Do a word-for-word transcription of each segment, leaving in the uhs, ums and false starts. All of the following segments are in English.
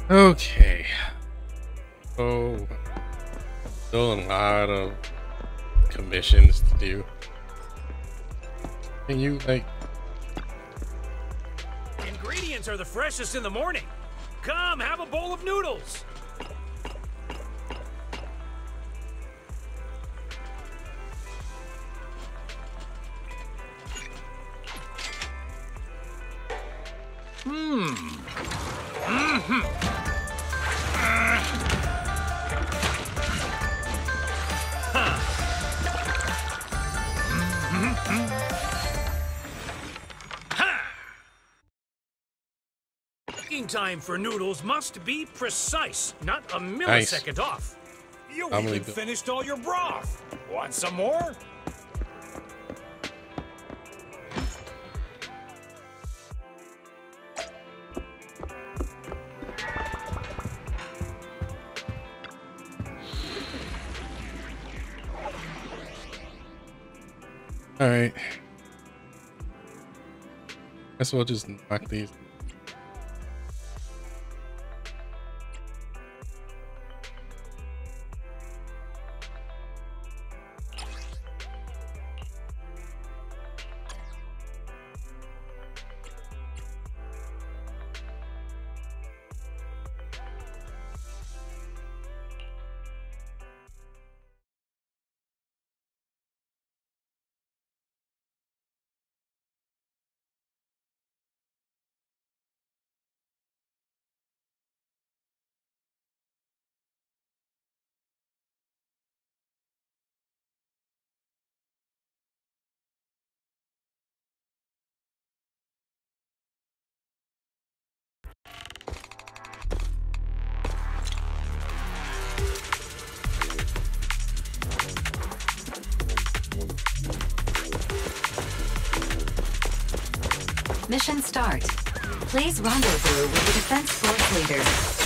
Okay. Oh, still a lot of commissions to do. Can you like? Ingredients are the freshest in the morning. Come, have a bowl of noodles. Hmm. Mm-hmm. Uh. Huh. Mm-hmm. Ha! Cooking time for noodles must be precise, not a millisecond Nice. off. You I'm even leaving. finished all your broth. Want some more? All right. Guess we'll just knock these. Mission start. Please rendezvous with the defense force leader.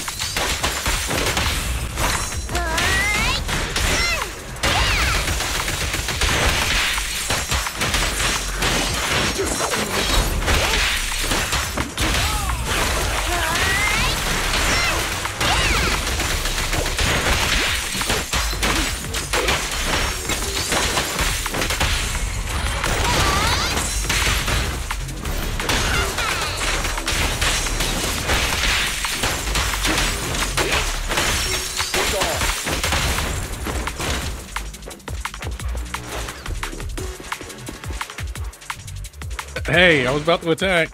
Hey, I was about to attack.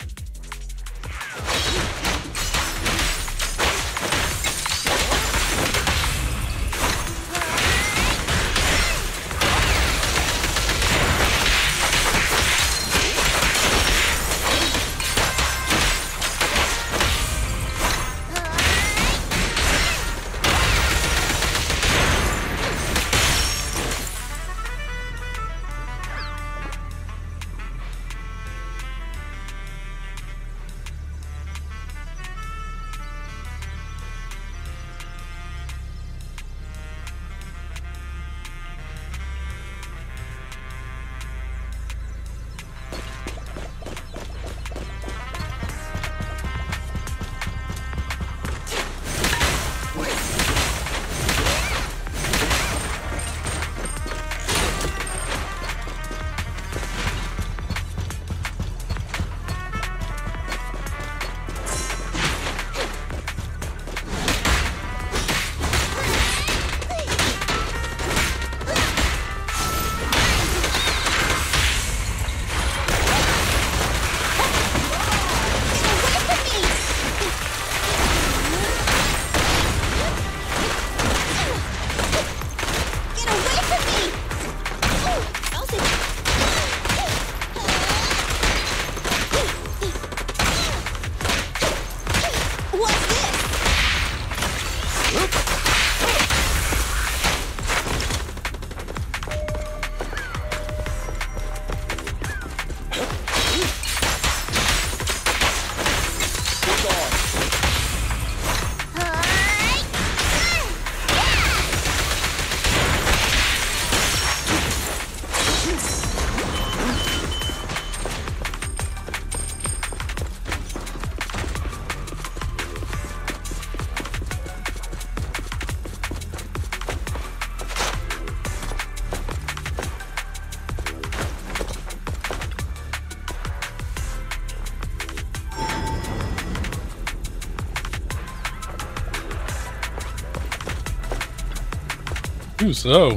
Too slow.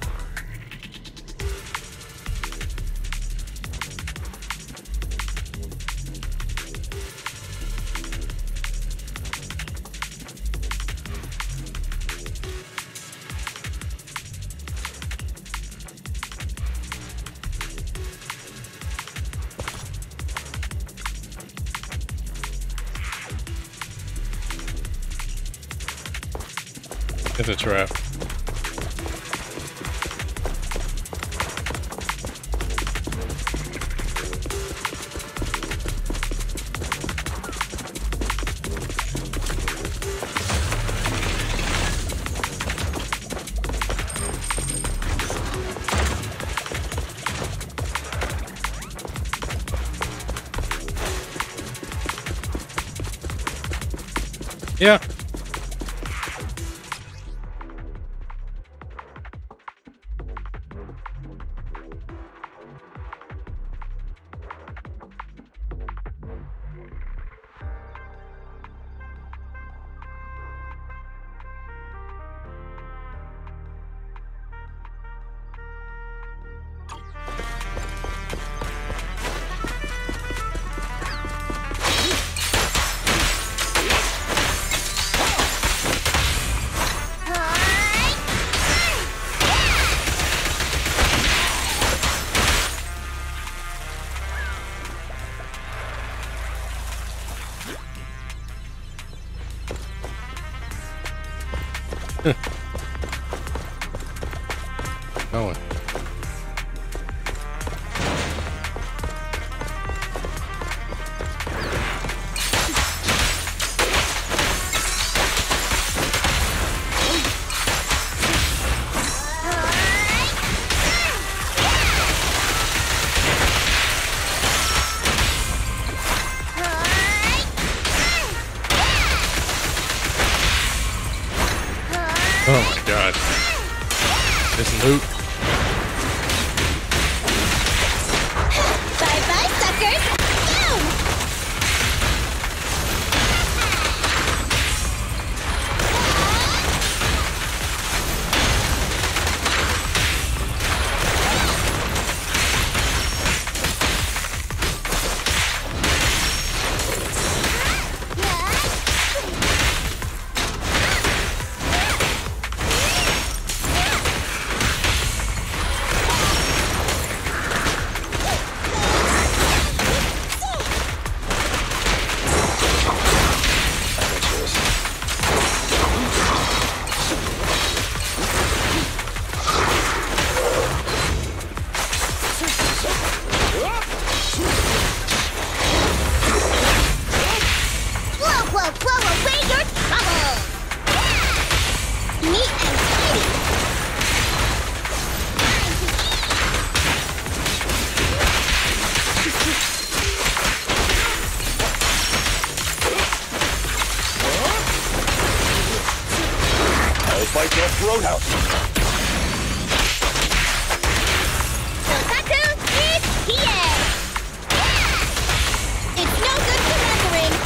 It's a trap. Yeah. Going. Oh my god. This loot. Bye bye, suckers! Down! Fight your roadhouse. Kotaku is here! It's no good surrendering!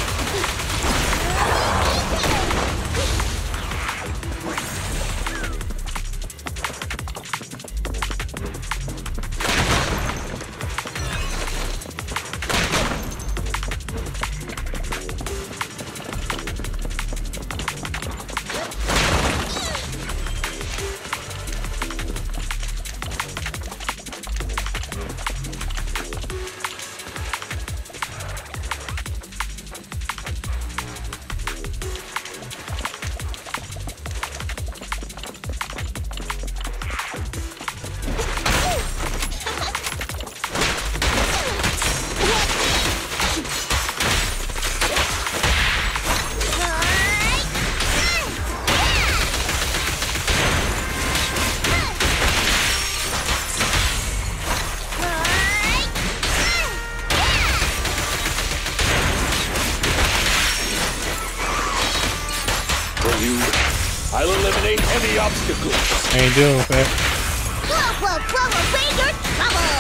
I'll eliminate any obstacles. I ain't dealing with that. Whoa, whoa, whoa, away your trouble!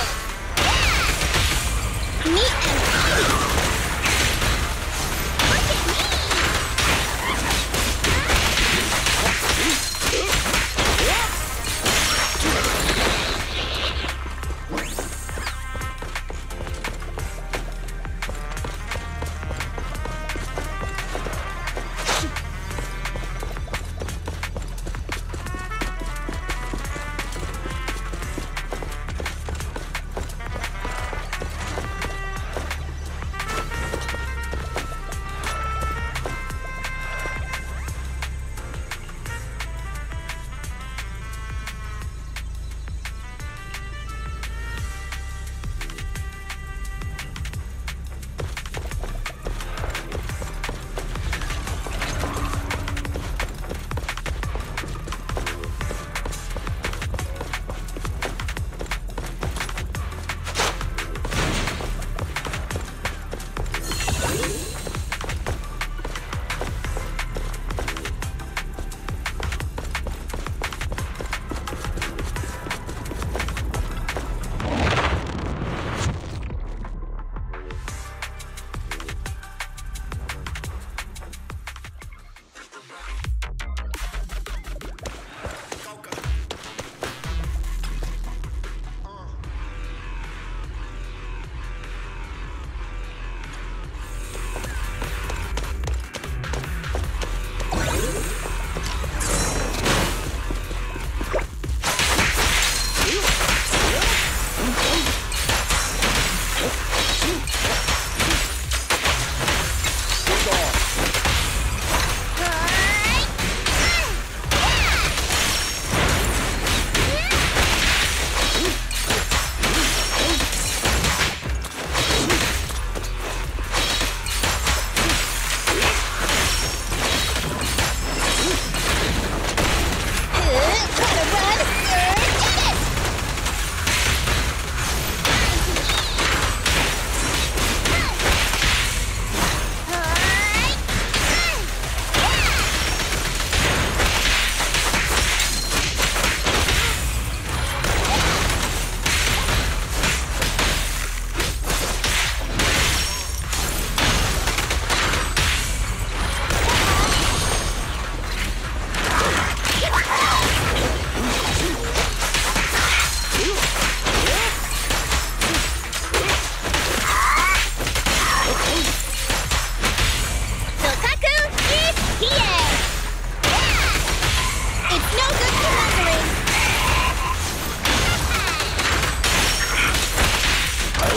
Me and Look at me!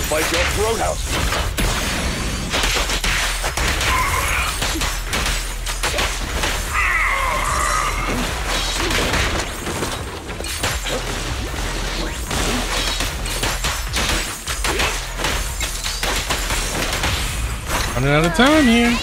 I'll bite your throat out. Running out of time here.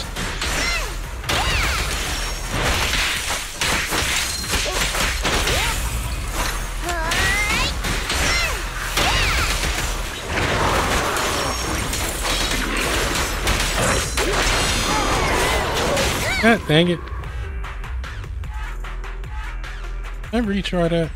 God dang it. Can I retry that?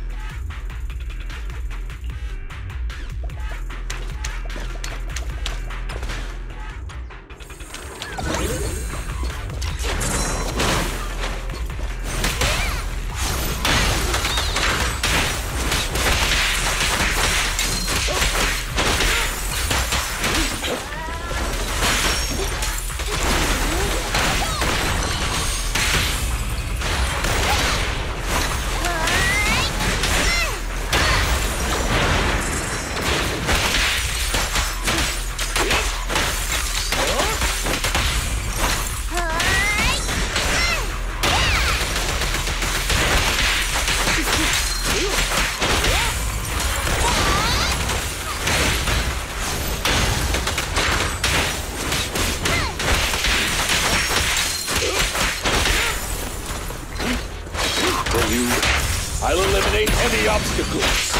I'll eliminate any obstacles.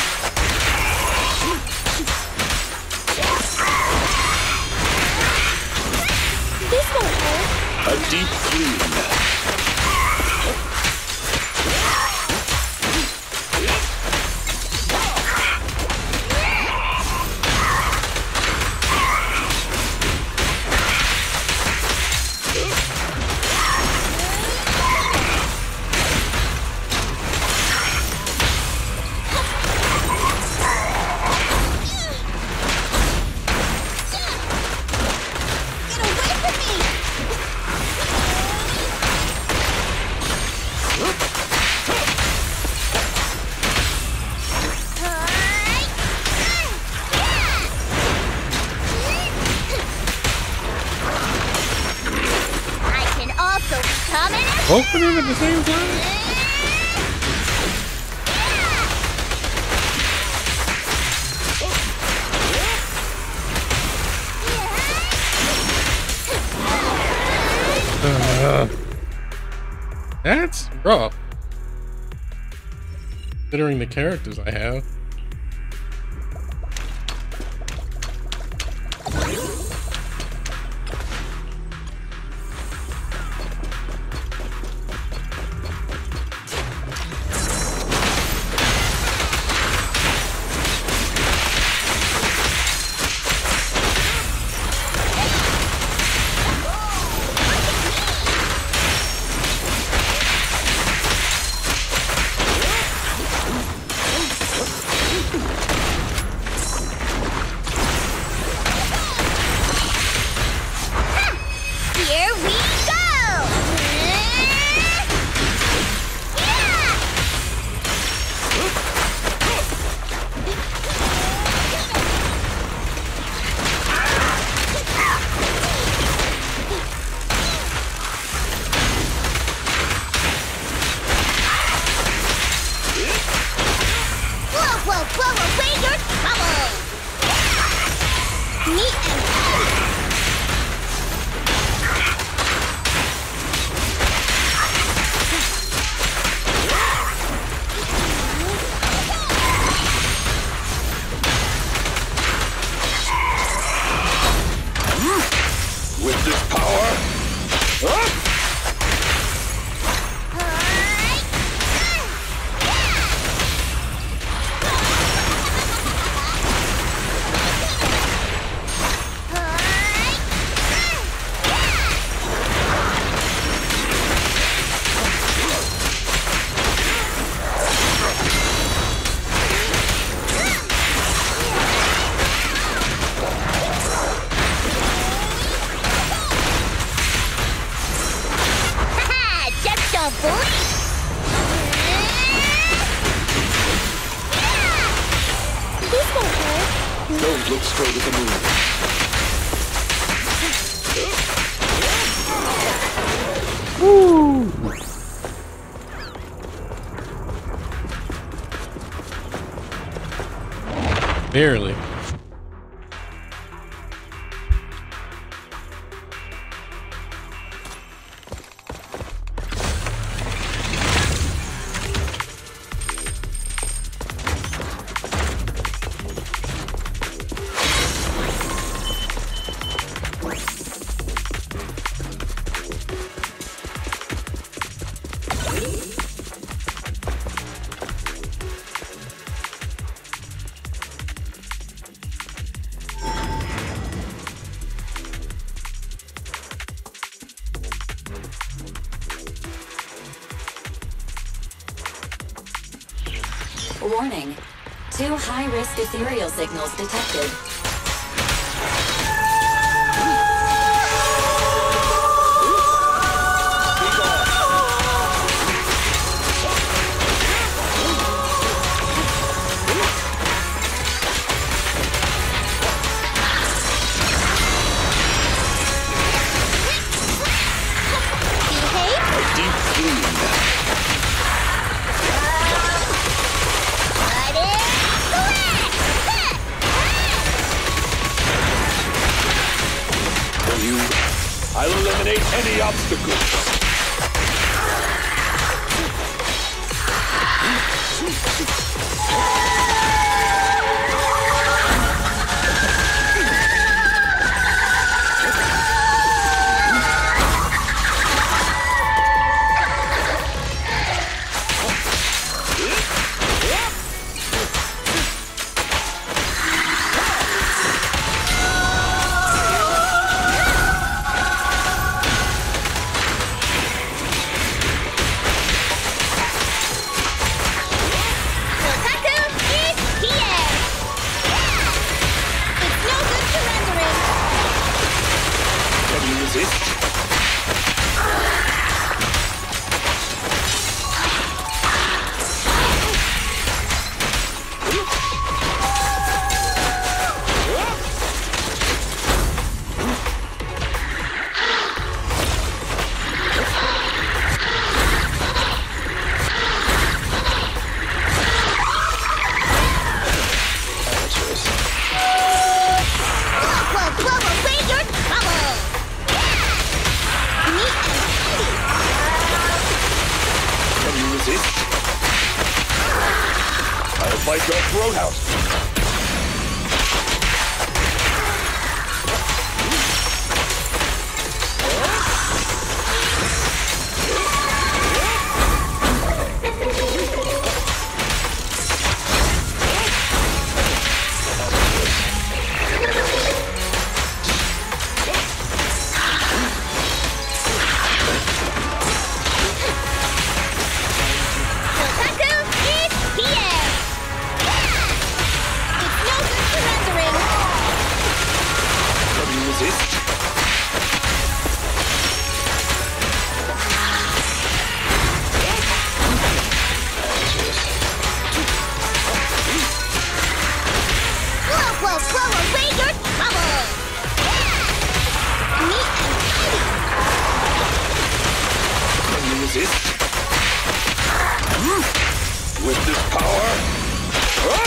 This won't hurt. A deep clean. Both of them at the same time? Uh, that's rough. Considering the characters I have. With this power, up! Don't look straight at the moon. Woo! Barely. Warning. Two high-risk ethereal signals detected. A deep clean. For you, I'll eliminate any obstacles. Can you resist? Amateurs. Whoa, whoa, away your trouble! Neat and handy! Can you resist? I'll fight your throat out. Kotaku is here! It's no good surrendering! Can you resist? Amateurs. Whoa, whoa, whoa, away your trouble! Neat and handy! Can you resist? With this power, up!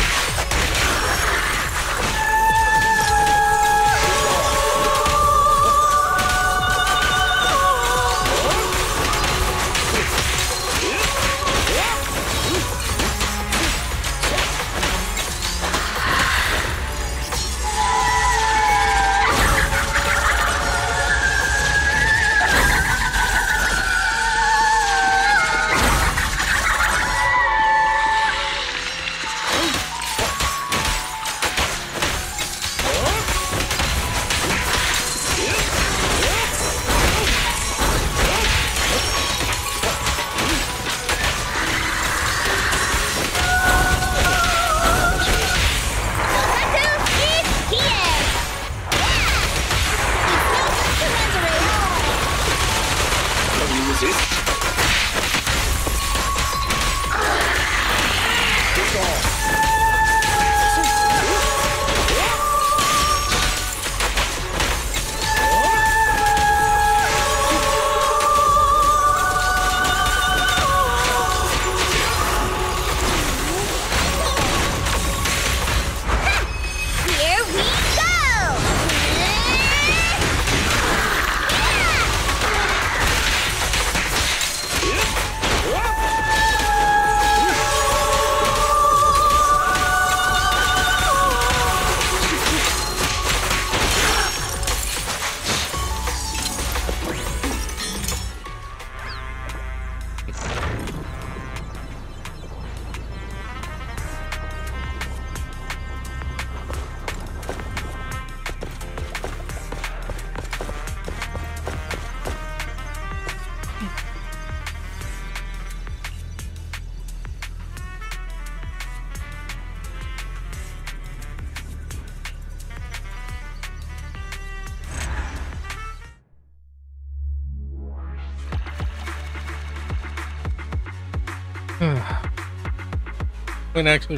When actually.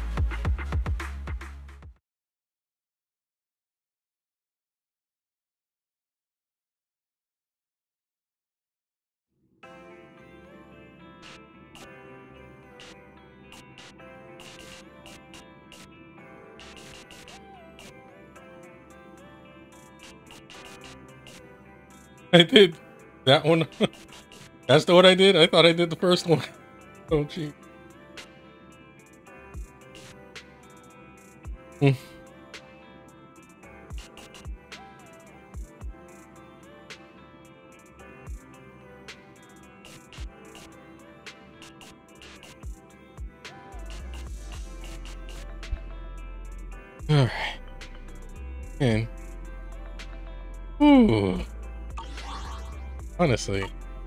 I did that one. That's the one I did. I thought I did the first one. Oh, gee. Hmm. All right. And ooh. Honestly.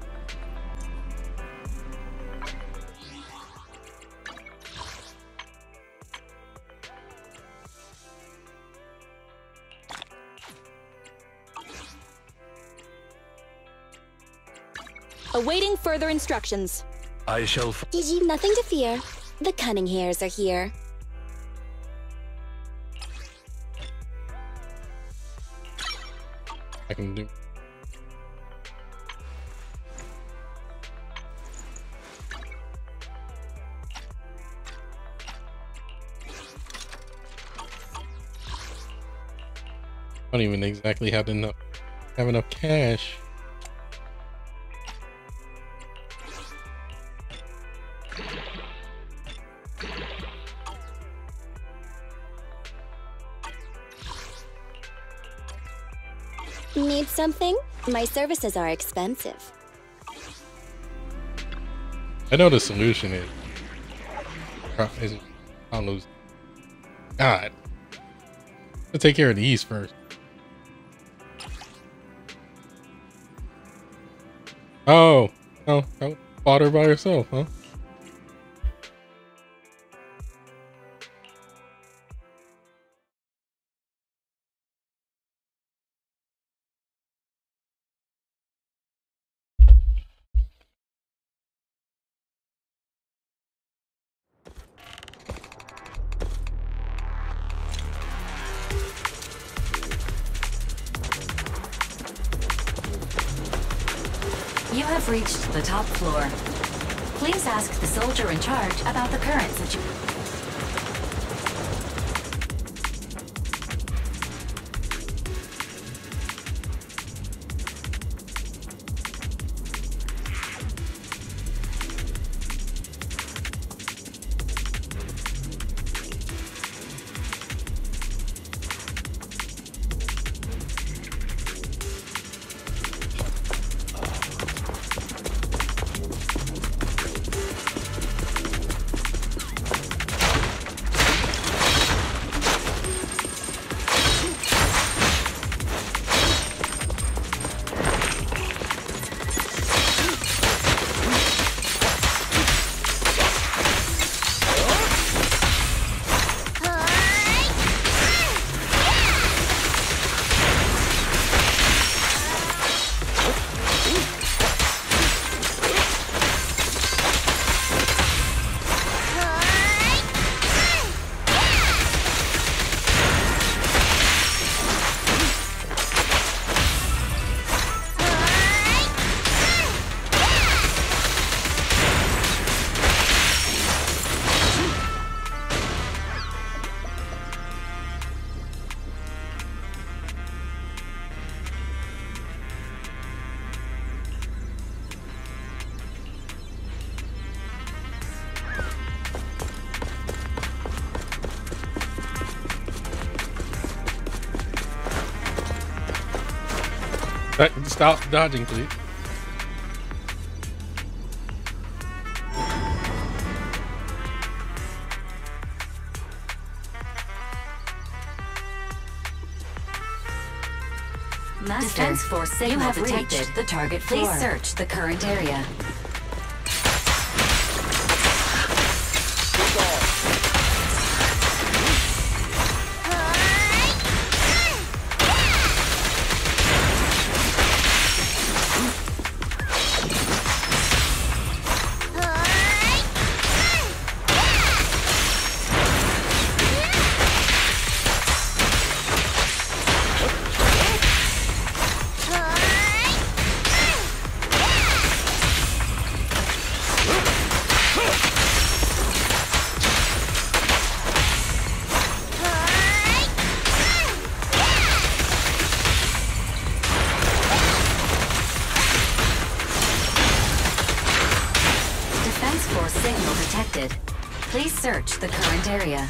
Awaiting further instructions. I shall. Gigi, nothing to fear. The cunning hairs are here. I can do. I don't even exactly have enough have enough cash. Need something? My services are expensive. I know the solution is. is I don't lose. God. Let's take care of these first. Oh, oh, oh, fought her by herself, huh? You have reached the top floor. Please ask the soldier in charge about the current situation. Stop dodging, please. Master, Defense Force signal you have detected. Reached the target floor. Please search the current area. Signal detected. Please search the current area.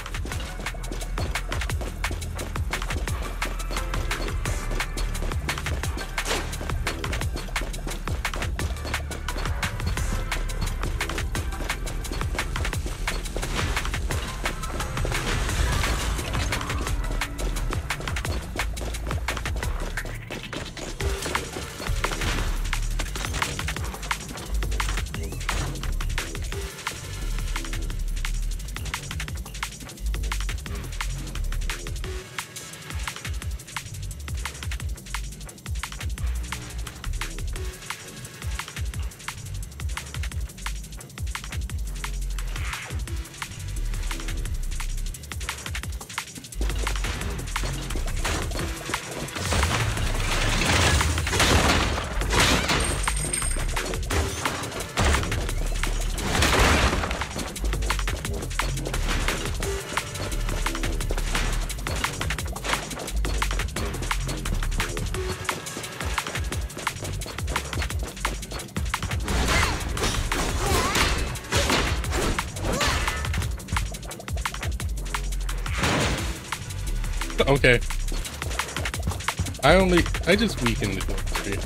Okay. I only, I just weakened the tree.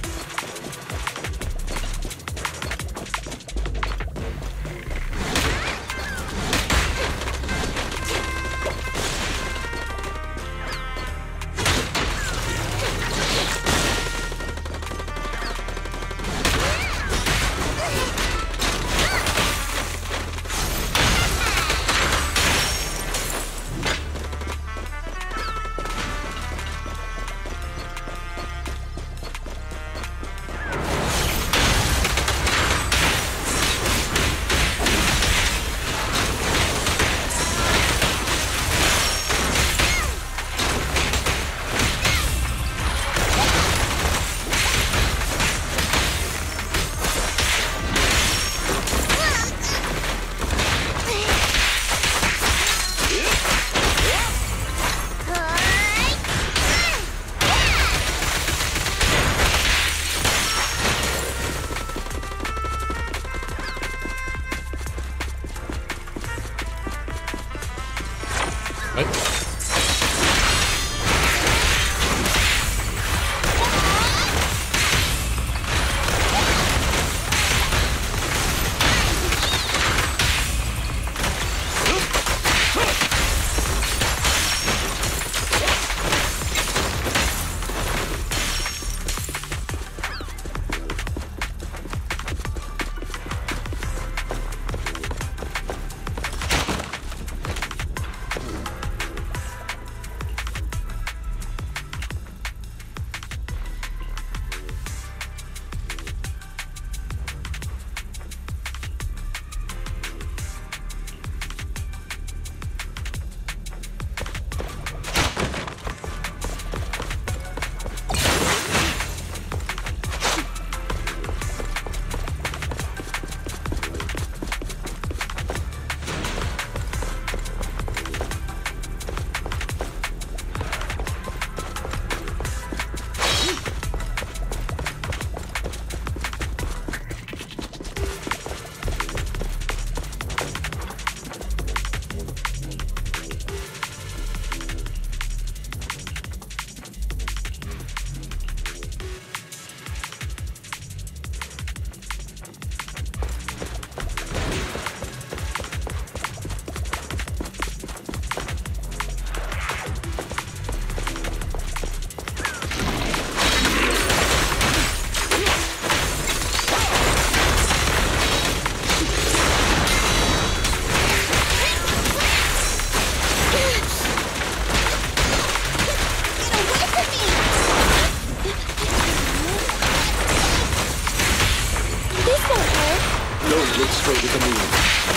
Look straight at the moon.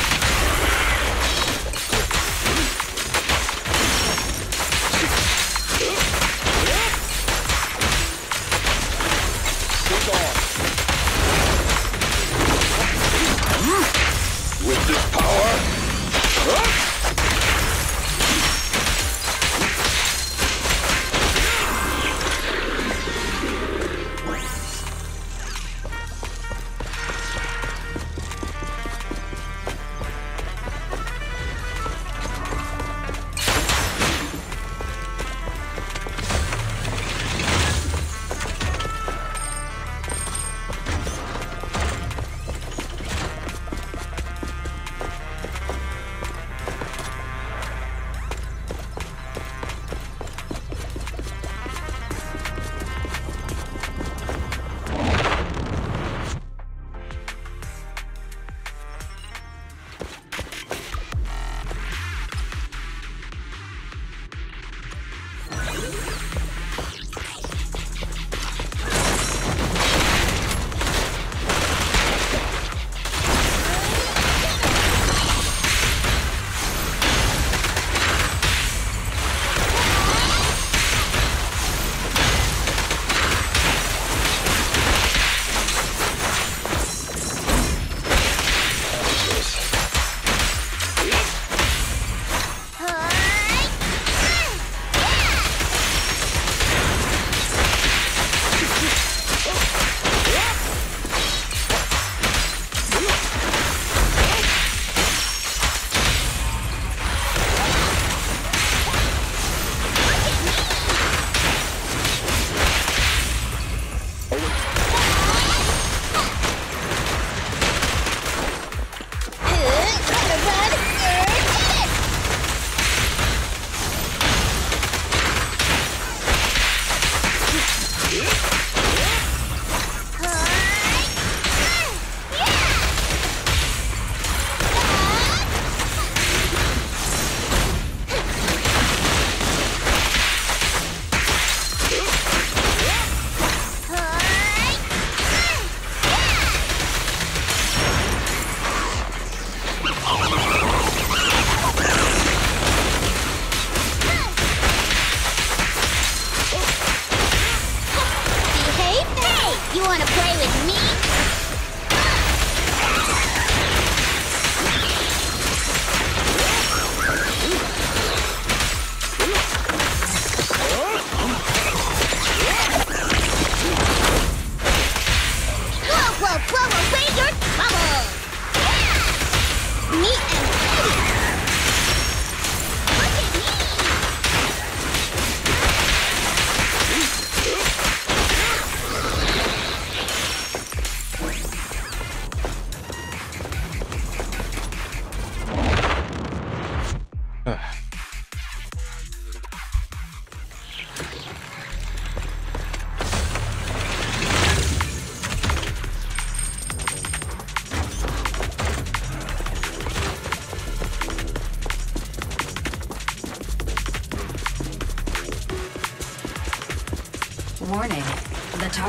With this power,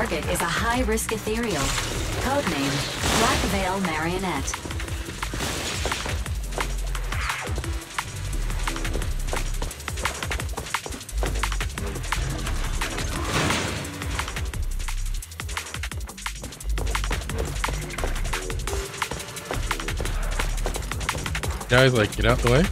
target is a high-risk ethereal, codenamed Black Veil Marionette. Guys, like, get out the way.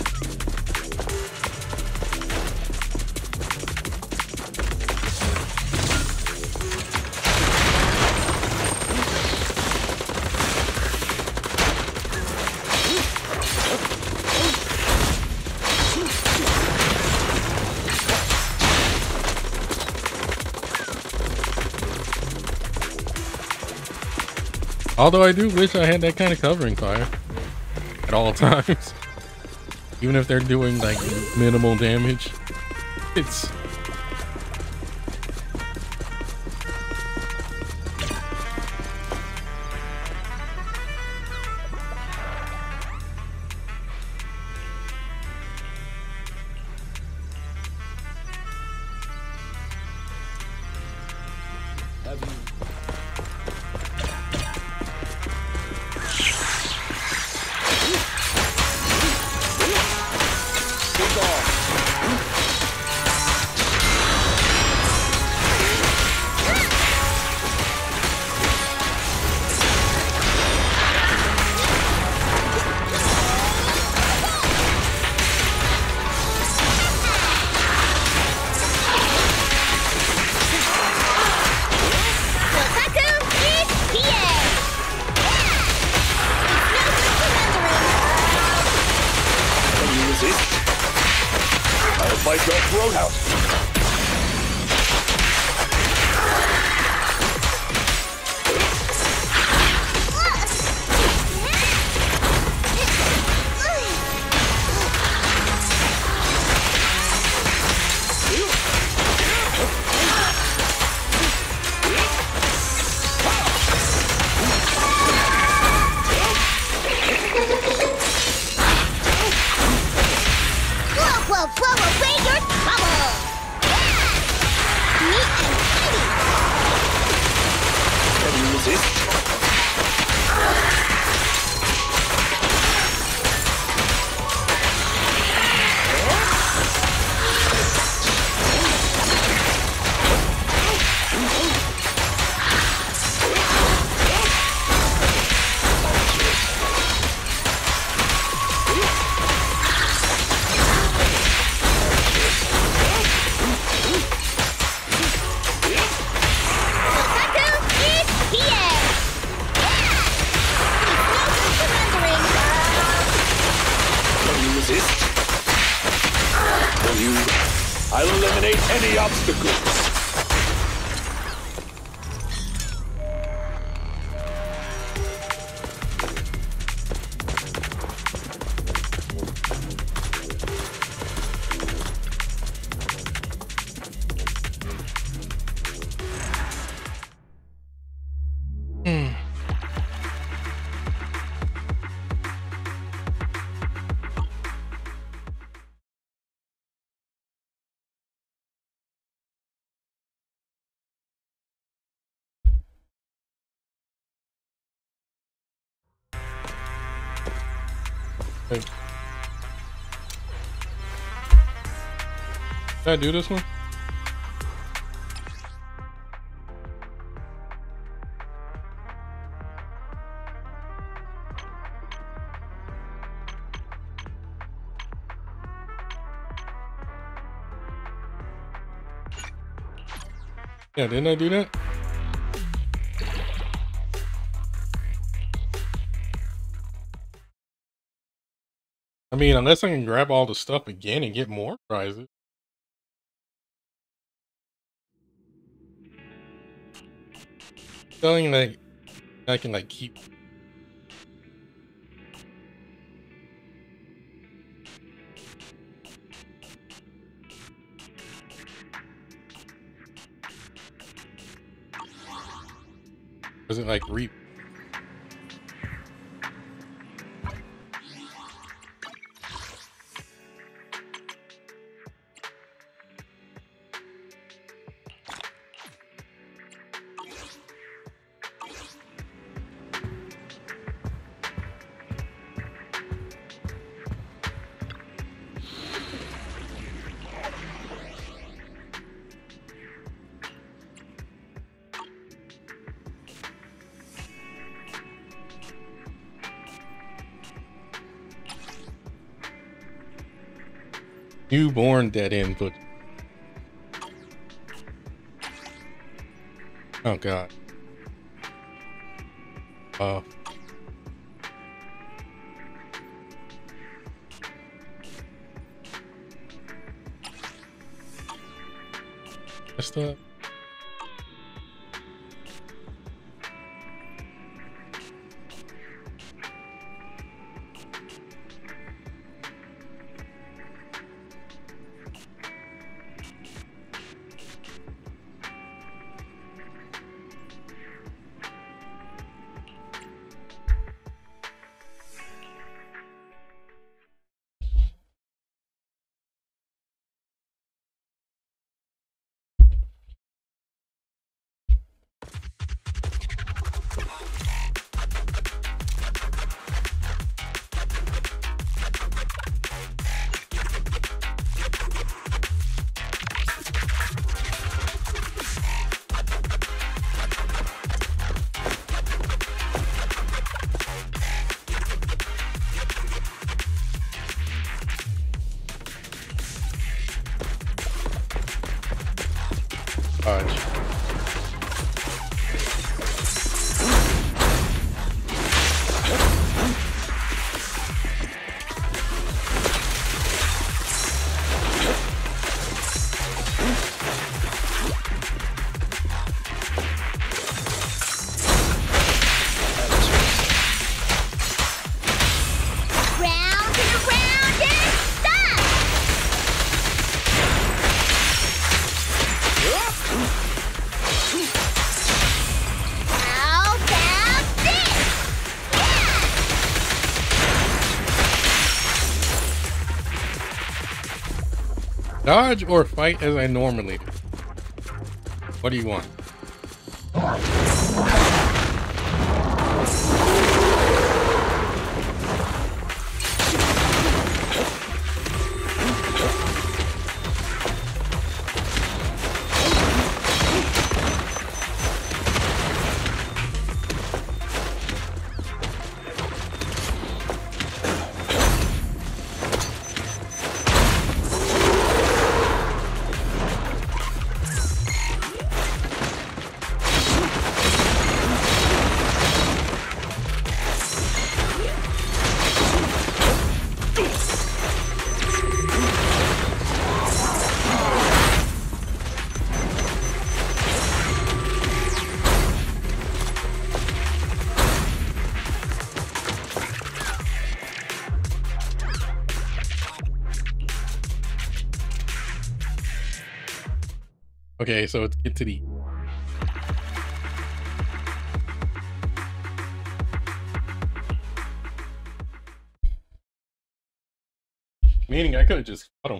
Although I do wish I had that kind of covering fire at all times. Even if they're doing like minimal damage, it's I'll eliminate any obstacles. Hey. Did I do this one? Yeah, didn't I do that? I mean, unless I can grab all the stuff again and get more prizes. Feeling like I can like keep. Does it like reap? Newborn dead input. Oh god. Oh. Messed up. Dodge. Round and around and stop! How about this? Yeah! Dodge or fight as I normally do? What do you want? Okay, so it's get to the meaning I could have just fought him.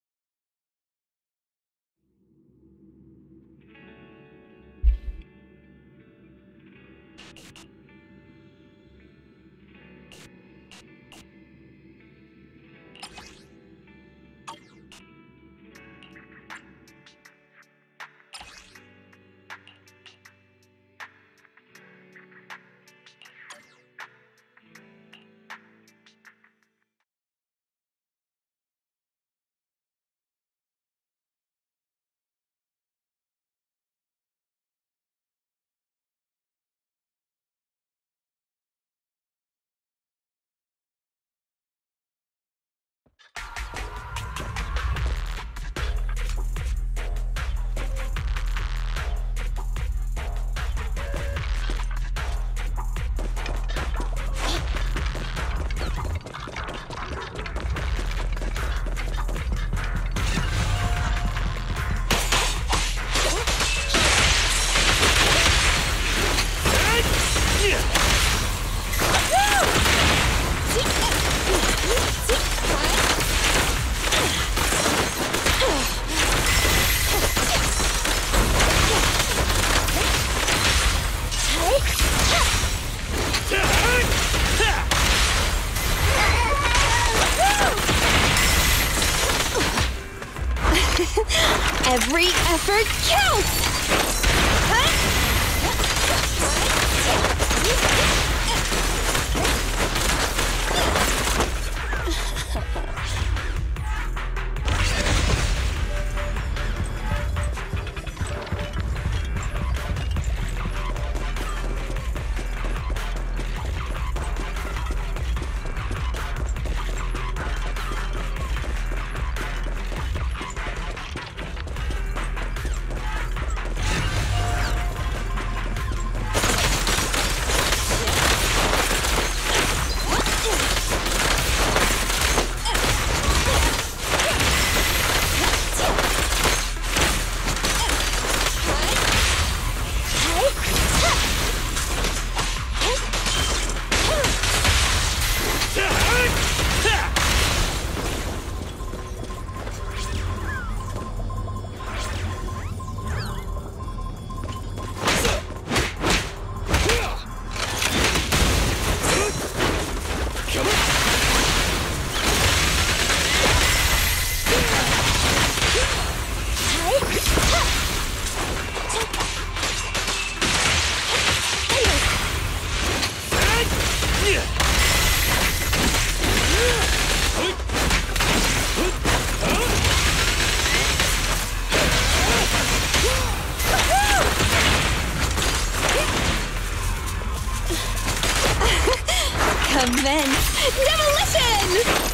Every effort counts! Immense demolition!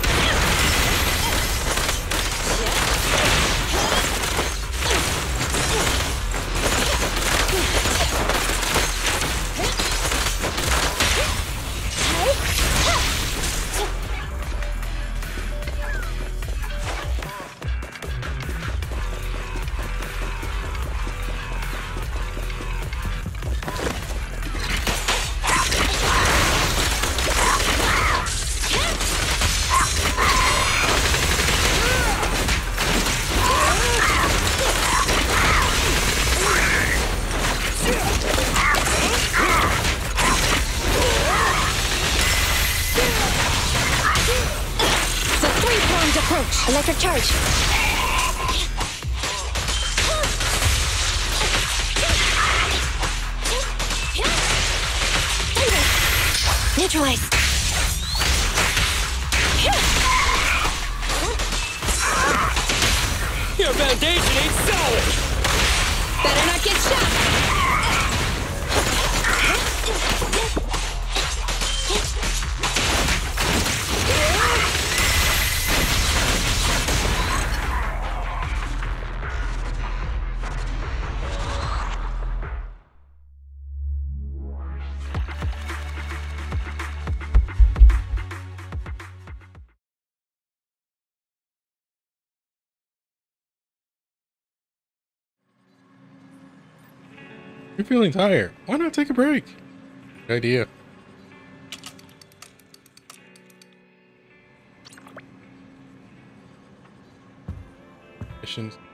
Approach. Electric charge. Neutralize. Your foundation ain't solid! Better not get shot! You're feeling tired. Why not take a break? Good idea. Missions.